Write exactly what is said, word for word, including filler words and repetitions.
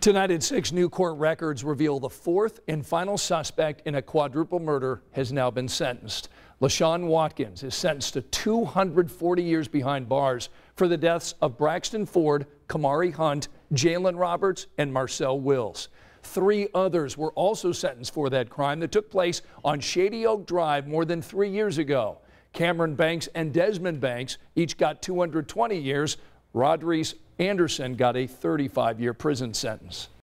Tonight at six, new court records reveal the fourth and final suspect in a quadruple murder has now been sentenced. LeSean Watkins is sentenced to two hundred forty years behind bars for the deaths of Braxton Ford, Kimari Hunt, Jalen Roberts, and Marcel Wills. Three others were also sentenced for that crime that took place on Shady Oak Drive more than three years ago. Cameron Banks and Desmond Banks each got two hundred twenty years. Rodriguez Anderson got a thirty-five year prison sentence.